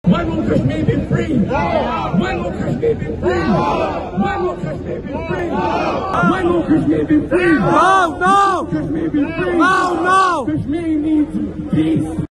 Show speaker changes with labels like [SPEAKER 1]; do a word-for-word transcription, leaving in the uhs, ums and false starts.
[SPEAKER 1] When will Kashmir be free? When will Kashmir be free? When will Kashmir be free? When will Kashmir be free?
[SPEAKER 2] No, no!
[SPEAKER 1] Kashmir be free?
[SPEAKER 2] No, no!
[SPEAKER 1] Kashmir needs peace.